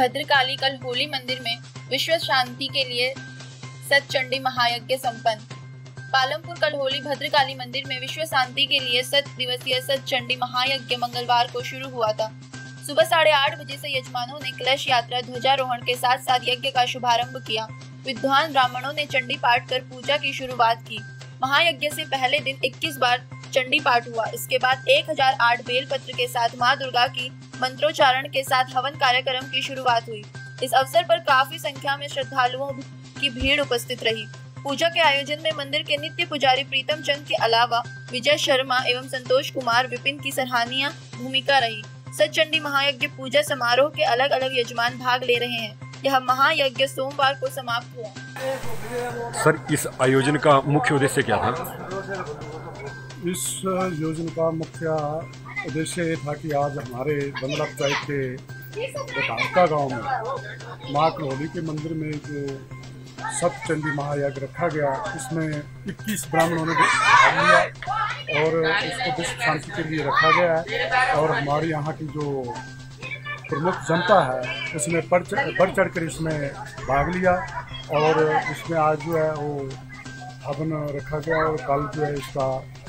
भद्रकाली कलहोली मंदिर में विश्व शांति के लिए सतचंडी महायज्ञ संपन्न। पालमपुर कलहोली भद्रकाली मंदिर में विश्व शांति के लिए 7 दिवसीय सतचंडी महायज्ञ मंगलवार को शुरू हुआ था। सुबह 8:30 बजे से यजमानों ने कलश यात्रा ध्वजारोहण के साथ साथ यज्ञ का शुभारंभ किया। विद्वान ब्राह्मणों ने चंडी पाठ कर पूजा की शुरुआत की। महायज्ञ से पहले दिन 21 बार चंडी पाठ हुआ। इसके बाद 1008 बेलपत्र के साथ मां दुर्गा की मंत्रोच्चारण के साथ हवन कार्यक्रम की शुरुआत हुई। इस अवसर पर काफी संख्या में श्रद्धालुओं की भीड़ उपस्थित रही। पूजा के आयोजन में मंदिर के नित्य पुजारी प्रीतम चंद के अलावा विजय शर्मा एवं संतोष कुमार विपिन की सराहनीय भूमिका रही। सतचंडी महायज्ञ पूजा समारोह के अलग अलग यजमान भाग ले रहे हैं। यह महायज्ञ सोमवार को समाप्त हुआ। सर, इस आयोजन का मुख्य उद्देश्य क्या था? इस योजना का मुख्य उद्देश्य ये था कि आज हमारे बंगला पंचायत के बटारका गांव में माँ कलहोली के मंदिर में जो सतचंडी महायज्ञ रखा गया, इसमें 21 ब्राह्मणों ने भाग लिया और इसको विश्व शांति के लिए रखा गया है। और हमारे यहाँ की जो प्रमुख जनता है उसने बढ़ चढ़ कर इसमें भाग लिया और इसमें आज जो है वो हवन रखा गया और कल जो है इसका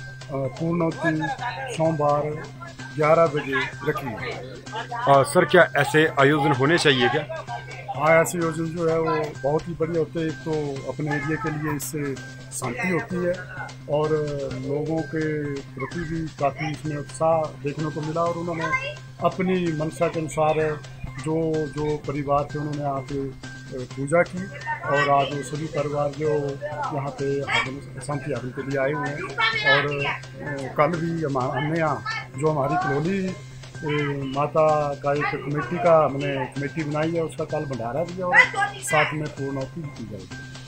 पूर्णोत्ति सोमवार 11 बजे रखी है। सर, क्या ऐसे आयोजन होने चाहिए क्या? हाँ, ऐसे आयोजन जो है वो बहुत ही बढ़िया होते हैं। एक तो अपने एरिया के लिए इससे शांति होती है और लोगों के प्रति भी काफ़ी इसमें उत्साह देखने को मिला और उन्होंने अपनी मनसा के अनुसार जो परिवार थे उन्होंने यहाँ पे पूजा की और आज वो सभी परिवार जो यहाँ पे शांति हवन के लिए आए हुए हैं। और कल भी हमने यहाँ जो हमारी कलहोली माता का एक कमेटी बनाई है, उसका कल भंडारा भी है और साथ में पूर्णाहुति भी की जाएगी।